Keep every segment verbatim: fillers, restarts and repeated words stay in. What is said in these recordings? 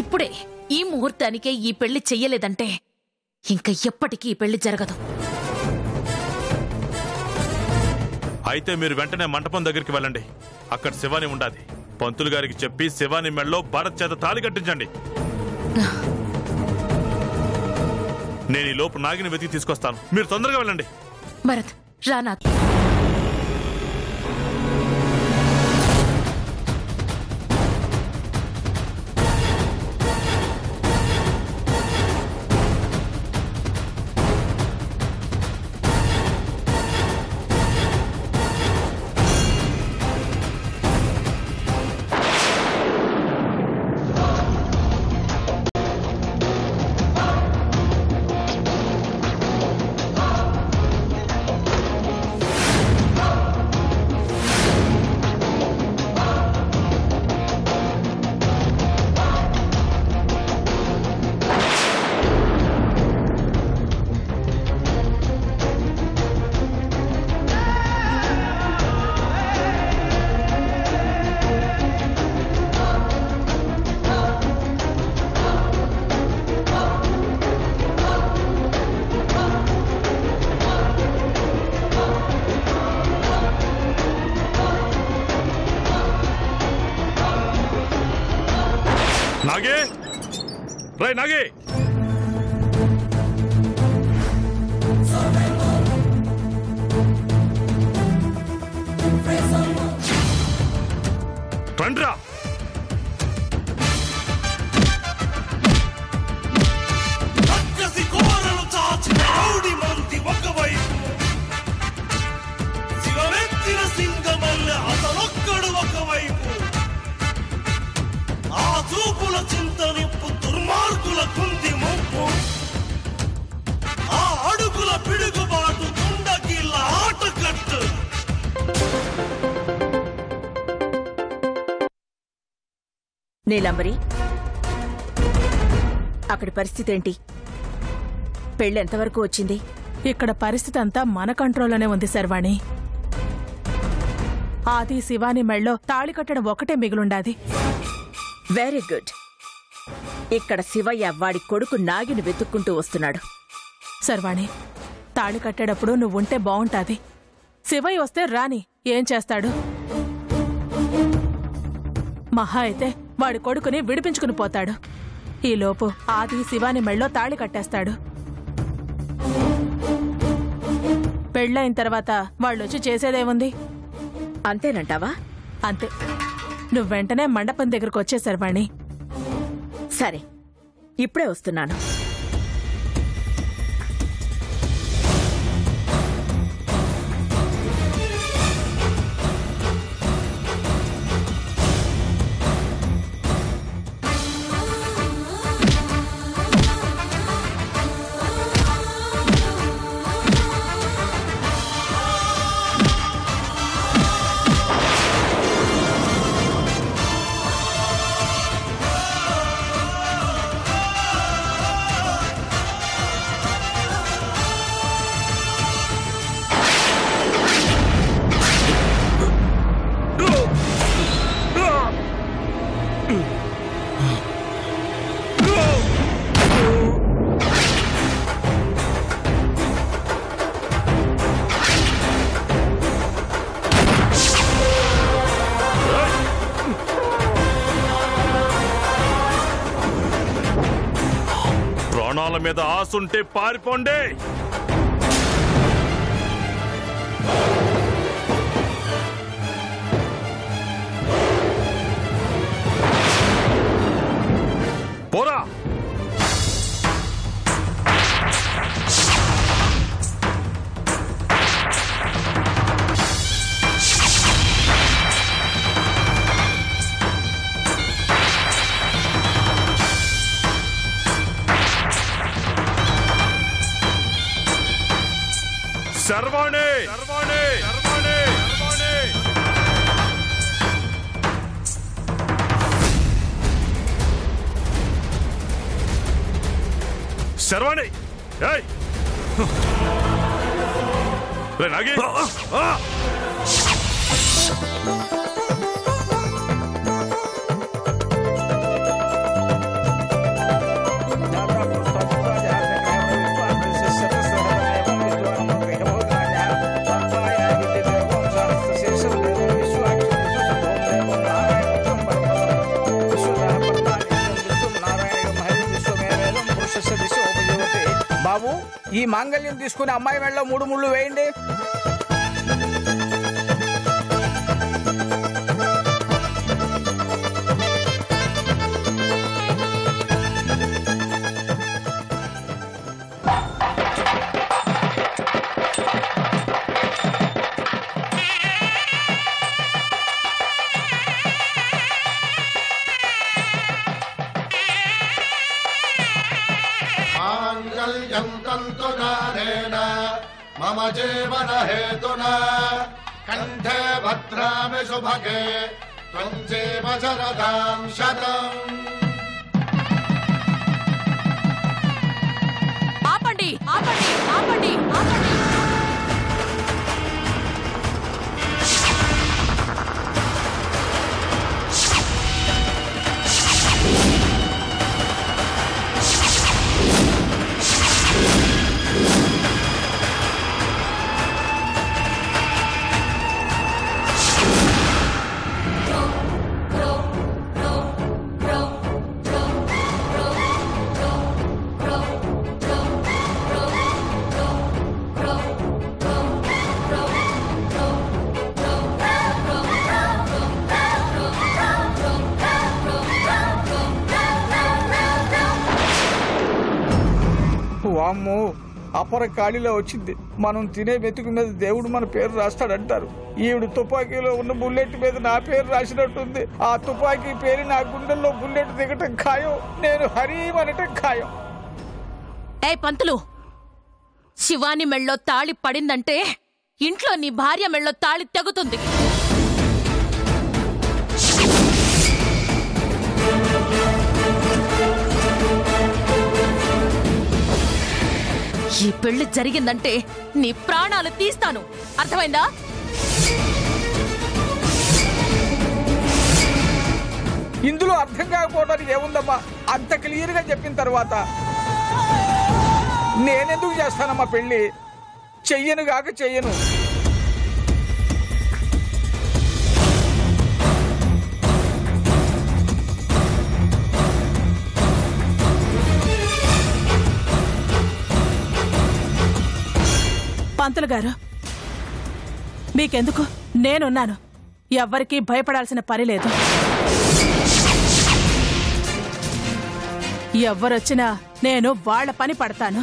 ఇప్పుడే ఈ ముహూర్తానికే ఈ పెళ్లి చెయ్యలేదంటే ఇంకా ఎప్పటికీ ఈ పెళ్లి జరగదు. అయితే మీరు వెంటనే మంటపం దగ్గరికి వెళ్ళండి. అక్కడ శివాని ఉండాలి. పంతులు గారికి చెప్పి శివాని మెళ్ళలో భరత్ చేత తాళి కట్టించండి. నేను ఈ లోపు నాగిని వెతికి తీసుకొస్తాను. మీరు తొందరగా వెళ్ళండి. భరత్ రానా. నాగే రై నాగే రండ్రా. ఒకవైపు శివమెత్తిన సింగమల్ల అతనొక్కడు ఒకవైపు ఆ చూపుల చింతనిప్పు దుర్మార్గుల కుంది ముప్పు ఆ అడుగుల పిడుగుబాటు దుండగిల్ల ఆటకట్టు. నీలంబరి, అక్కడి పరిస్థితి ఏంటి? పెళ్లి ఎంతవరకు వచ్చింది? ఇక్కడ పరిస్థితి అంతా మన కంట్రోల్లోనే ఉంది శర్వాణి. ఆది శివాని మెళ్ళో తాళి కట్టడం ఒకటే మిగులుండాది. Very good. ఇక్కడ శివయ్య వాడి కొడుకు నాగిని వెతుక్కుంటూ వస్తున్నాడు. శర్వాణి, తాళి కట్టేటప్పుడు నువ్వుంటే బావుంటాది. శివయ్య వస్తే రాని ఏం చేస్తాడు? మహా అయితే వాడి కొడుకుని విడిపించుకుని పోతాడు. ఈలోపు ఆది శివాని మెళ్ళో తాళి కట్టేస్తాడు. పెళ్ళైన తర్వాత వాళ్ళొచ్చి చేసేదేముంది? అంతేనంటావా? అంతే. నువ్వు వెంటనే మండపం దగ్గరకు వచ్చే శర్వాణి. సరే, ఇప్పుడే వస్తున్నాను. ప్రాణాల మీద ఆసుంటే పారిపోండి. పోరా. శర్వాణి శర్వాణి శర్వాణి శర్వాణి శర్వాణి ఏయ్ రే నాగి. ఈ మాంగళ్యం తీసుకుని అమ్మాయి మెడలో మూడు ముళ్ళు వేయండి. मम जीवन हेतुना कंठे भद्रामि शुभगे त्वं जीव शरदां शतम्. ఆపండి ఆపండి ఆపండి ఆపండి. వామ్మో, అపర ఖాళీలో వచ్చింది. మనం తినే మెతుకు మీద దేవుడు మన పేరు రాస్తాడంటారు. ఈవిడ తుపాకీలో ఉన్న బుల్లెట్ మీద నా పేరు రాసినట్టుంది. ఆ తుపాకీ పేరు నా గుండెల్లో బుల్లెట్ దిగటం ఖాయం. నేను హరీమనటం ఖాయం. ఏ పంతులు, శివాని మెళ్ళో తాళి పడిందంటే ఇంట్లో నీ భార్య మెళ్ళో తాళి తెగుతుంది. ఈ పెళ్లి జరిగిందంటే నీ ప్రాణాలు తీస్తాను, అర్థమైందా? ఇందులో అర్థం కాకపోవడానికి ఏముందమ్మా? అంత క్లియర్ గా చెప్పిన తర్వాత నేనెందుకు చేస్తానమ్మా పెళ్లి? చెయ్యను కాక చెయ్యను. పంతులు గారు, మీకెందుకు, నేనున్నాను. ఎవ్వరికీ భయపడాల్సిన పని లేదు. ఎవ్వరొచ్చినా నేను వాళ్ల పని పడతాను.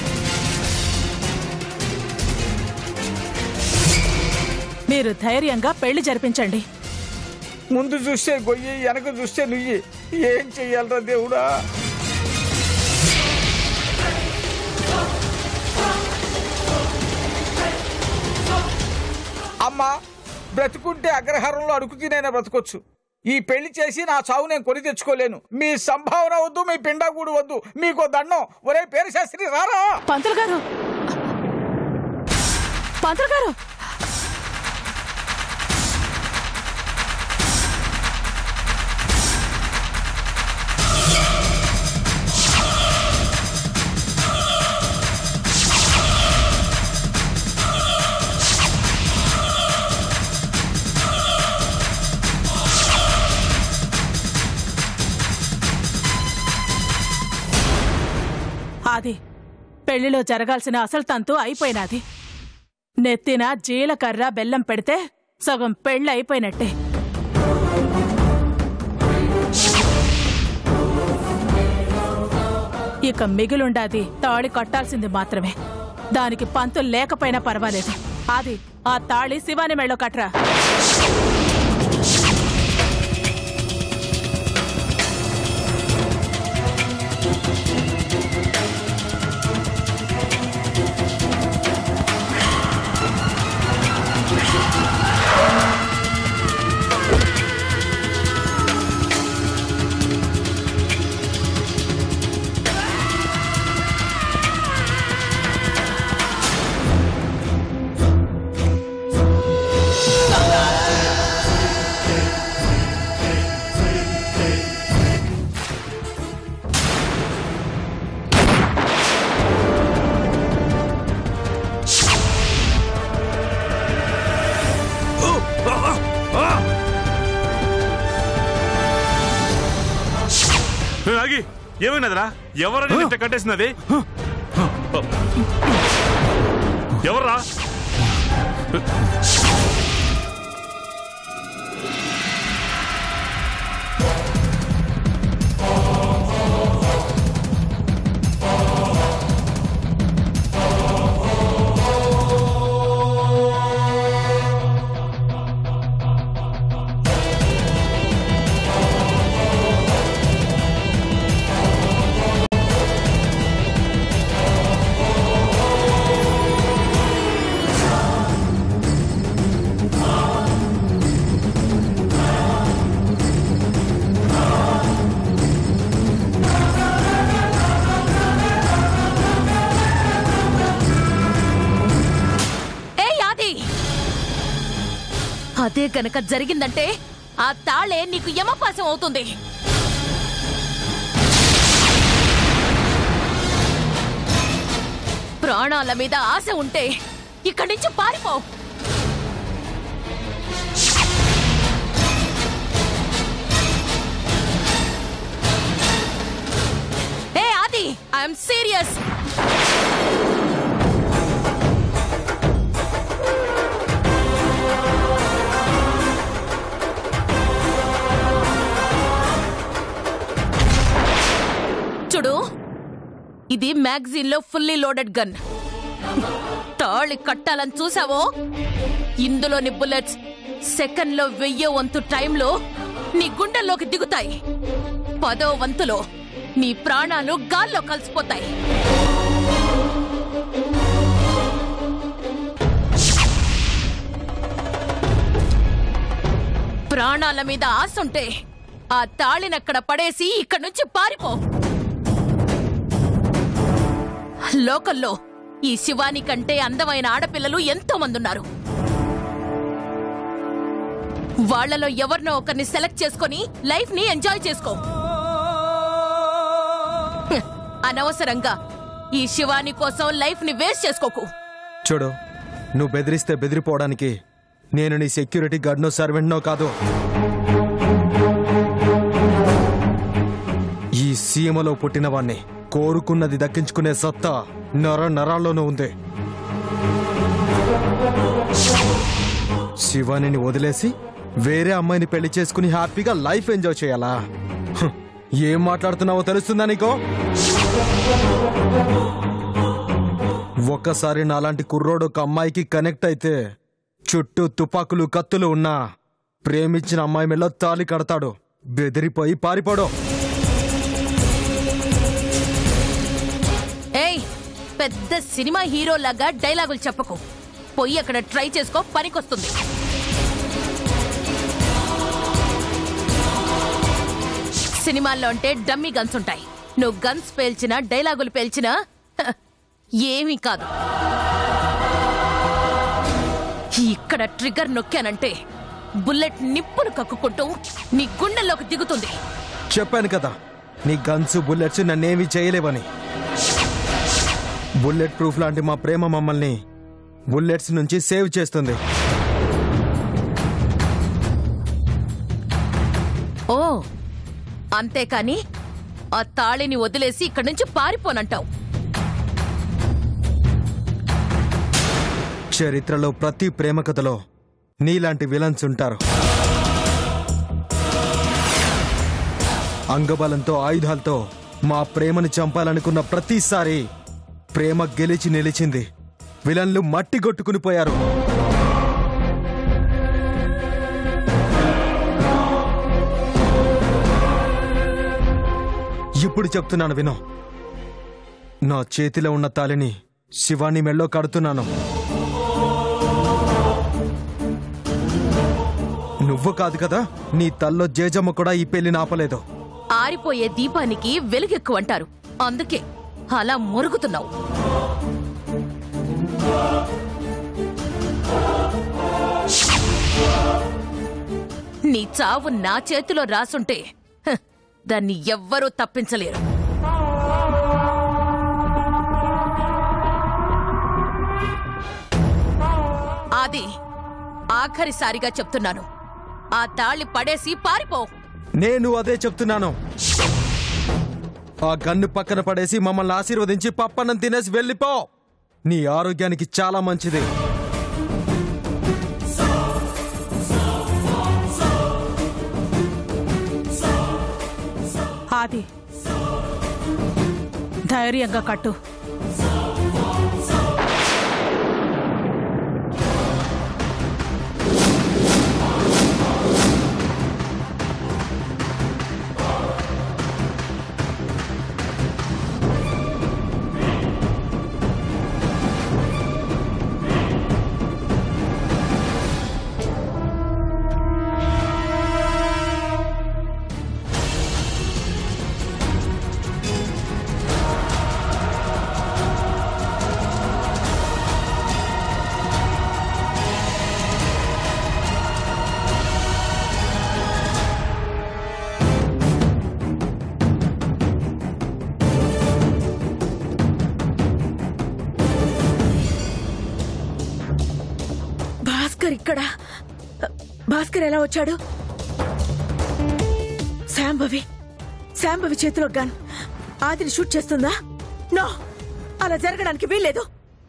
మీరు ధైర్యంగా పెళ్లి జరిపించండి. ముందు చూస్తే గొయ్యి, వెనక చూస్తే నుయ్యి. ఏం చెయ్యాలరా దేవుడా? అమ్మా, బ్రతుకుంటే అగ్రహారంలో అడుగు తినైనా బ్రతకొచ్చు. ఈ పెళ్లి చేసి నా చావు నేను కొని తెచ్చుకోలేను. మీ సంభావన వద్దు, మీ పిండాగూడు వద్దు. మీకో దండం. ఒరే పేరు శాస్త్రి రారా. పంతులు గారు, పంతులు గారు, అది పెళ్లిలో జరగాల్సిన అసలు తంతు అయిపోయినది. నెత్తిన జీలకర్ర బెల్లం పెడితే సగం పెళ్లి అయిపోయినట్టే. ఇక మిగిలుండాది తాళి కట్టాల్సింది మాత్రమే. దానికి పంతులు లేకపోయినా పర్వాలేదు. అది ఆ తాళి శివాని మెళ్ళో కట్రా. ఏమైనదిరా? ఎవరని కట్టేసినది? ఎవర్రా? అదే గనక జరిగిందంటే ఆ తాళే నీకు యమపాసం అవుతుంది. ప్రాణాల మీద ఆశ ఉంటే ఇక్కడి నుంచి పారిపో. ఏ ఆది, ఐఎమ్ సీరియస్. చూడు, ఇది మ్యాగజైన్ లో ఫుల్లీ లోడెడ్ గన్. తాళి కట్టాలని చూసావో, ఇందులోని బుల్లెట్స్ సెకండ్ లో వెయ్యో వంతు టైంలో నీ గుండెల్లోకి దిగుతాయి. పదో వంతులో నీ ప్రాణాలు గాల్లో కలిసిపోతాయి. ప్రాణాల మీద ఆశుంటే ఆ తాళినక్కడ పడేసి ఇక్కడి నుంచి పారిపో. లోకల్లో ఈ శివాని కంటే అందమైన ఆడపిల్లలు ఎంతో మంది ఉన్నారు. వాళ్లలో ఎవరినో ఒకరిని సెలెక్ట్ చేసుకుని లైఫ్ ని ఎంజాయ్ చేసుకో. అనవసరంగా ఈ శివాని కోసం లైఫ్ ని వేస్ట్ చేసుకోకు. చూడు, నువ్వు బెదిరిస్తే బెదిరిపోవడానికి నేను నీ సెక్యూరిటీ గార్డ్నో సర్వెంట్నో కాదు. ఈ సీమలో పుట్టినవాణ్ణి. కోరుకున్నది దక్కించుకునే సత్తా నర నరాల్లోనూ ఉంది. శివానిని వదిలేసి వేరే అమ్మాయిని పెళ్లి చేసుకుని హ్యాపీగా లైఫ్ ఎంజాయ్ చేయాలా? ఏం మాట్లాడుతున్నావో తెలుస్తుందా నీకో? ఒక్కసారి నాలాంటి కుర్రోడు ఒక అమ్మాయికి కనెక్ట్ అయితే చుట్టూ తుపాకులు కత్తులు ఉన్నా ప్రేమించిన అమ్మాయి మెల్లో తాళి కడతాడు. బెదిరిపోయి పారిపోడు. ఏయ్, పెద్ద సినిమా హీరోలాగా డైలాగులు చెప్పకు. పొయ్యి అక్కడ ట్రై చేసుకో, పనికొస్తుంది. సినిమాల్లో అంటే డమ్మీ గన్స్ ఉంటాయి. నువ్వు గన్స్ పేల్చినా డైలాగులు పేల్చినా ఏమీ కాదు. ఇక్కడ ట్రిగ్గర్ నొక్కానంటే బుల్లెట్ నిప్పును కక్కుకుంటూ నీ గుండెల్లోకి దిగుతుంది. చెప్పాను కదా, నీ గన్స్ బుల్లెట్స్ నన్నేమీ చేయలేవని. బుల్లెట్ ప్రూఫ్ లాంటి మా ప్రేమ మమ్మల్ని బుల్లెట్స్ నుంచి సేవ్ చేస్తుంది. ఓ, అంతేకాని ఆ తాళిని వదిలేసి ఇక్కడి నుంచి పారిపోనంటావు. చరిత్రలో ప్రతి ప్రేమ కథలో నీలాంటి విలన్స్ ఉంటారు. అంగబలంతో ఆయుధాలతో మా ప్రేమని చంపాలనుకున్న ప్రతిసారి ప్రేమ గెలిచి నిలిచింది. విలన్లు మట్టి కొట్టుకుని పోయారు. ఇప్పుడు చెప్తున్నాను వినో. నా చేతిలో ఉన్న తాళిని శివాని మెళ్ళో కడుతున్నాను. నువ్వు కాదు కదా, నీ తల్లో జేజమ్మ కూడా ఈ పెళ్లిని ఆపలేదు. ఆరిపోయే దీపానికి వెలుగెక్కువంటారు, అందుకే అలా మురుగుతున్నావు. నీ చావు నా చేతిలో రాసుంటే దాన్ని ఎవ్వరూ తప్పించలేరు. అది ఆఖరిసారిగా చెప్తున్నాను, ఆ తాళి పడేసి పారిపో. నేను అదే చెప్తున్నాను. ఆ గన్ను పక్కన పడేసి మమ్మల్ని ఆశీర్వదించి పప్పన్నం తినేసి వెళ్ళిపో. నీ ఆరోగ్యానికి చాలా మంచిది. ఆది, ధైర్యంగా కట్టు. భాస్కర్ ఇక్కడ భాస్కర్ ఎలా వచ్చాడు? శాంభవి శాంభవి చేతిలో గన్ ఆదిని షూట్ చేస్తుందా? నో, అలా జరగడానికి వీల్లేదు.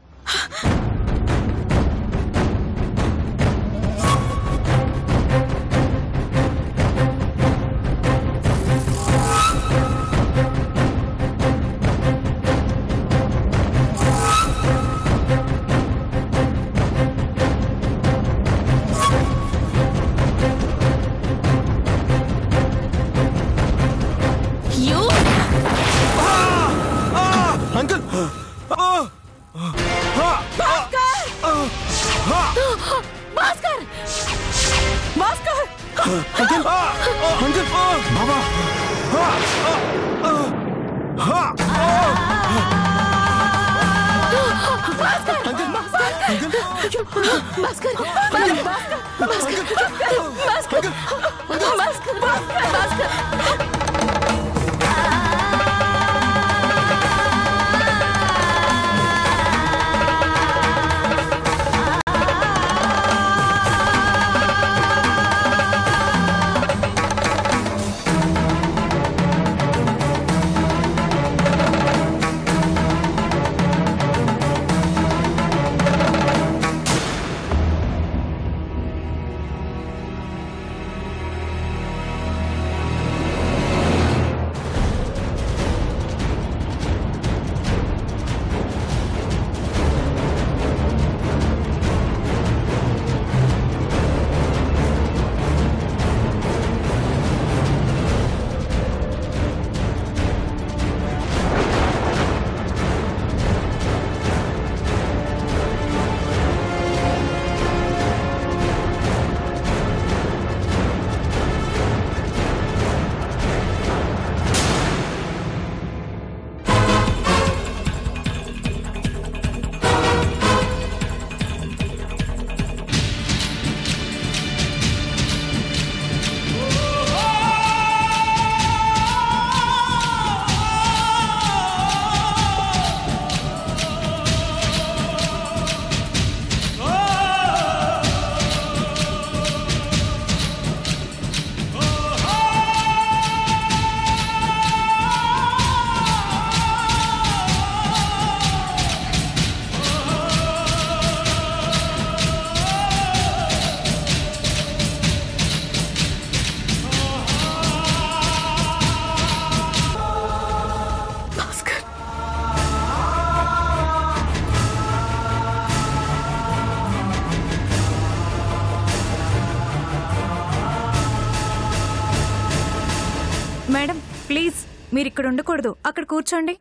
మేడం ప్లీజ్, మీరు ఇక్కడ ఉండకూడదు, అక్కడ కూర్చోండి.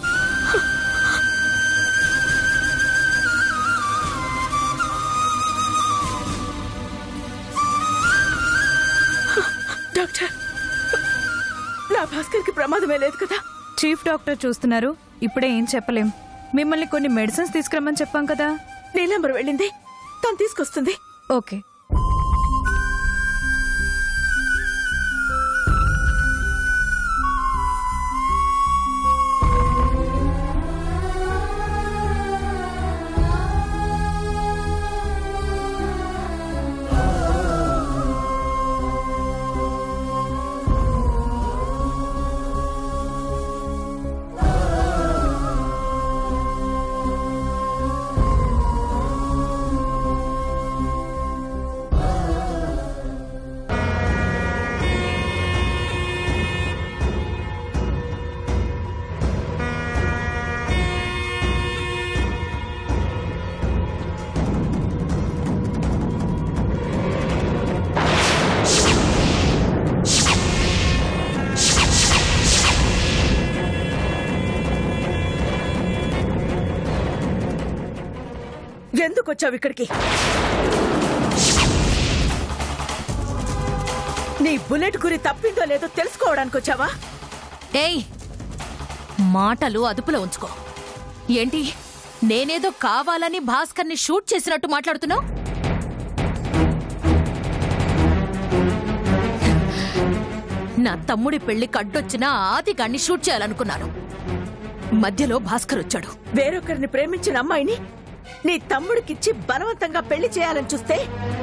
డాక్టర్, నా భాస్కర్ కి ప్రమాదమే లేదు కదా? చీఫ్ డాక్టర్ చూస్తున్నారు, ఇప్పుడే ఏం చెప్పలేం. మిమ్మల్ని కొన్ని మెడిసిన్స్ తీసుకురమ్మని చెప్పాం కదా. నీలాంబర్ వెళ్ళింది, తను తీసుకొస్తుంది. ఓకే. ఎందుకు వచ్చావు ఇక్కడికి? నీ బుల్లెట్ గురి తప్పిందో లేదో తెలుసుకోవడానికి వచ్చావా? ఏయ్, మాటలు అదుపులో ఉంచుకో. ఏంటి, నేనేదో కావాలని భాస్కర్ని షూట్ చేసినట్టు మాట్లాడుతున్నావు? నా తమ్ముడి పెళ్లికి అడ్డొచ్చిన ఆదిగాన్ని షూట్ చేయాలనుకున్నాను. మధ్యలో భాస్కర్ వచ్చాడు. వేరొకరిని ప్రేమించిన అమ్మాయిని నీ తమ్ముడికిచ్చి బలవంతంగా పెళ్లి చేయాలని చూస్తే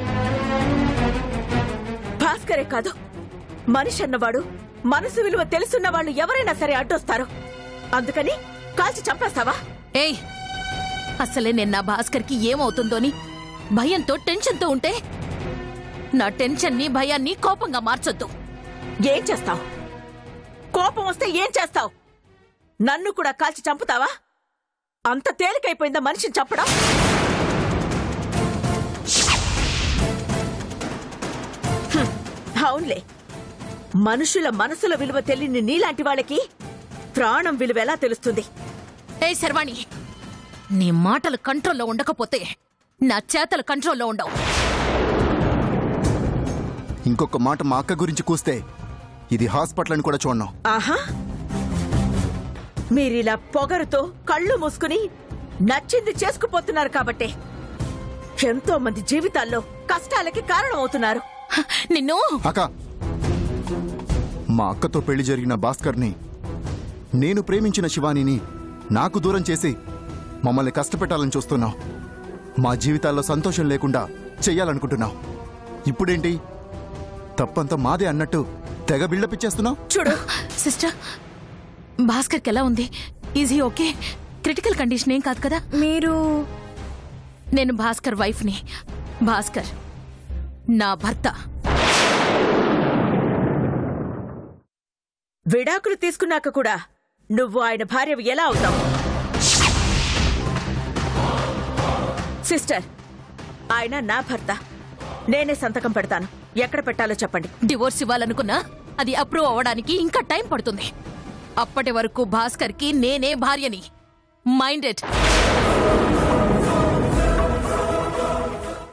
భాస్కరే కాదు, మనిషి అన్నవాడు, మనసు విలువ తెలుసున్న వాళ్ళు ఎవరైనా సరే అడ్డొస్తారు. అందుకని కాల్చి చంపేస్తావా? ఏయ్, అసలే నేను నా భాస్కర్కి ఏమవుతుందోని భయంతో టెన్షన్తో ఉంటే నా టెన్షన్ని భయాన్ని కోపంగా మార్చొద్దు. ఏం చేస్తావు? కోపం వస్తే ఏం చేస్తావు? నన్ను కూడా కాల్చి చంపుతావా? అంత తేలికైపోయిందా మనిషిని చంపడం? అవునులే, మనుషుల మనసుల విలువ తెలియని నీలాంటి వాళ్ళకి ప్రాణం విలువ ఎలా తెలుస్తుంది? ఏ శర్వాణి, నీ మాటలు కంట్రోల్లో ఉండకపోతే నా చేతలు కంట్రోల్లో ఉండవు. ఇంకొక మాట మా అక్క గురించి కూస్తే ఇది హాస్పిటల్ అని కూడా చూడను. ఆహా, మీరిలా పొగరుతో కళ్ళు మూసుకుని నచ్చింది చేసుకుపోతున్నారు కాబట్టే ఎంతో మంది జీవితాల్లో కష్టాలకి కారణమవుతున్నారు. నిన్ను అక్క, మా అక్కతో పెళ్లి జరిగిన భాస్కర్ని, నేను ప్రేమించిన శివానిని నాకు దూరం చేసి మమ్మల్ని కష్టపెట్టాలని చూస్తున్నావు. మా జీవితాల్లో సంతోషం లేకుండా చెయ్యాలనుకుంటున్నావు. ఇప్పుడేంటి, తప్పంతా మాదే అన్నట్టు తెగ బిల్డప్ ఇచ్చేస్తున్నావు. చూడు సిస్టర్, భాస్కర్కి ఎలా ఉంది? Easy okay? క్రిటికల్ కండిషన్ ఏం కాదు కదా? మీరు నేను భాస్కర్ వైఫ్ని. భాస్కర్ నా భర్త. విడాకులు తీసుకున్నాక కూడా నువ్వు ఆయన భార్యవి ఎలా అవుతావు? సిస్టర్, ఆయన నా భర్త. నేనే సంతకం పెడతాను. ఎక్కడ పెట్టాలో చెప్పండి. డివోర్స్ ఇవ్వాలనుకున్నా అది అప్రూవ్ అవ్వడానికి ఇంకా టైం పడుతుంది. అప్పటి వరకు భాస్కర్కి నేనే భార్యని. మైండెడ్.